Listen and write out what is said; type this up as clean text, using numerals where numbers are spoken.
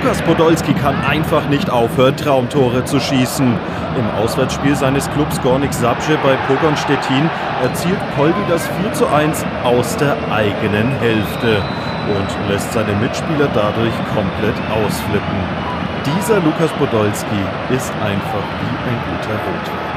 Lukas Podolski kann einfach nicht aufhören, Traumtore zu schießen. Im Auswärtsspiel seines Clubs Gornik Zabrze bei Pogoń Szczecin erzielt Poldi das 4:1 aus der eigenen Hälfte und lässt seine Mitspieler dadurch komplett ausflippen. Dieser Lukas Podolski ist einfach wie ein guter Rotwein.